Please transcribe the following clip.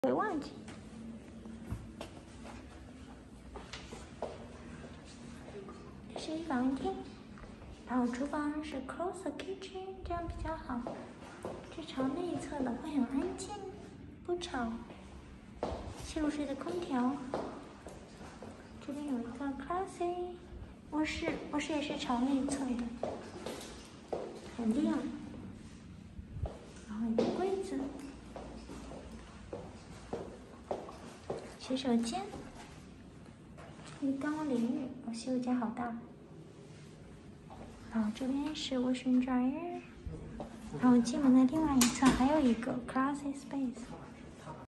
会忘记。这是一房间，然后厨房是 close the kitchen， 这样比较好。这朝内侧的会很安静，不吵。吸入式的空调。这边有一个 classy 卧室，卧室也是朝内侧的，很亮。然后一个柜子。 洗手间，浴缸淋浴，哦，洗手间好大。然后这边是 washing dryer，然后进门的另外一侧还有一个 closet space。